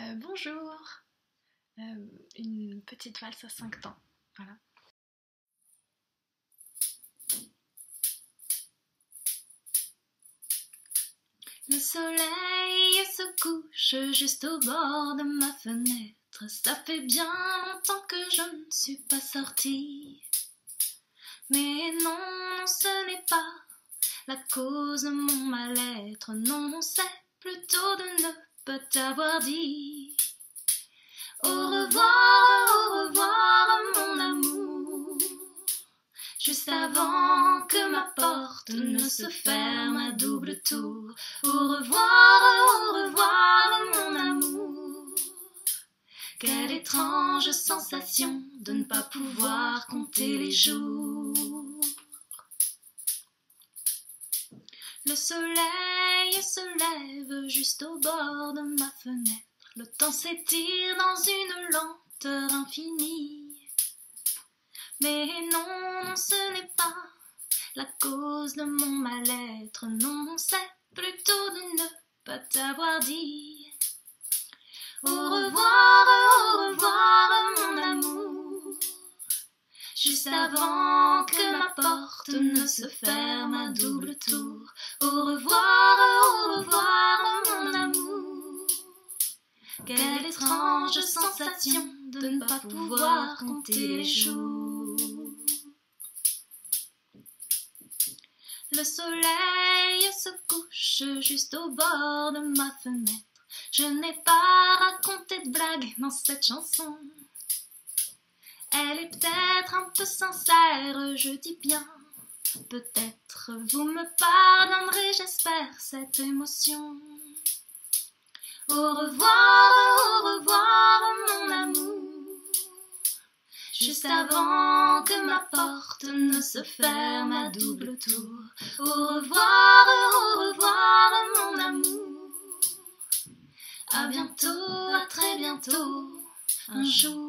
Bonjour. Une petite valse à 5 temps. Voilà. Le soleil se couche juste au bord de ma fenêtre. Ça fait bien longtemps que je ne suis pas sortie. Mais non, ce n'est pas la cause de mon mal-être. Non, c'est plutôt de ne pas t'avoir dit. Au revoir, mon amour. Juste avant que ma porte ne se ferme à double tour. Au revoir, mon amour. Quelle étrange sensation de ne pas pouvoir compter les jours. Le soleil se lève juste au bord de ma fenêtre. Le temps s'étire dans une lenteur infinie. Mais non, ce n'est pas la cause de mon mal-être. Non, c'est plutôt de ne pas t'avoir dit. Au revoir, mon amour. Juste avant que ma porte ne se ferme à double tour. Au revoir, mon amour. Quelle étrange sensation de ne pas pouvoir compter les jours. Le soleil se couche juste au bord de ma fenêtre. Je n'ai pas raconté de blague dans cette chanson. Elle est peut-être un peu sincère, je dis bien. Peut-être vous me pardonnerez, j'espère, cette émotion. Au revoir, mon amour. Juste avant que ma porte ne se ferme à double tour. Au revoir, mon amour. À bientôt, à très bientôt, un jour.